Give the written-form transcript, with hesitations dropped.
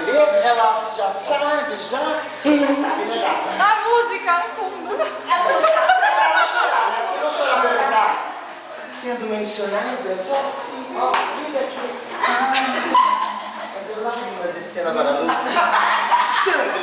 beber, ela já sabe, já. Você sabe, né, gata? A música, no fundo. A música, você vai chorar, né? Se não chorar, vai ficar sendo mencionado, é só assim, ó, liga aqui. Cadê lágrimas descendo agora? Sangue!